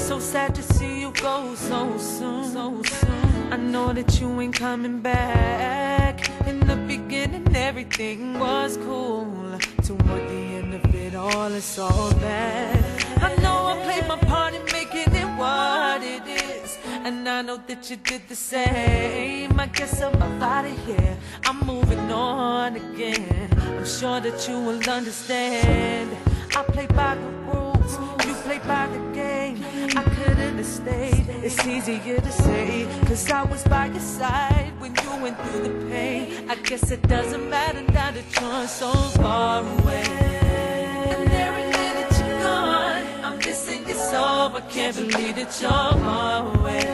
So sad to see you go so soon. I know that you ain't coming back. In the beginning everything was cool. Toward the end of it all, it's all bad. I know I played my part in making it what it is, and I know that you did the same. I guess I'm out of here, I'm moving on again. I'm sure that you will understand. I play by the rules, you play by the game. I couldn't have stayed, it's easier to say, cause I was by your side when you went through the pain. I guess it doesn't matter now that you're so far away. And every minute you're gone, I'm missing you so. I can't believe that you're far away.